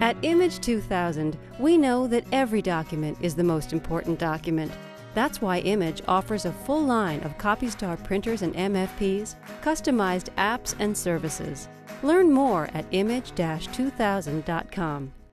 At Image 2000, we know that every document is the most important document. That's why Image offers a full line of CopyStar printers and MFPs, customized apps and services. Learn more at image-2000.com.